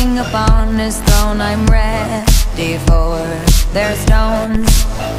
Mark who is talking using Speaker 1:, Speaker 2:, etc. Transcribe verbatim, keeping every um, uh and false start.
Speaker 1: King upon his throne, I'm ready for their stones.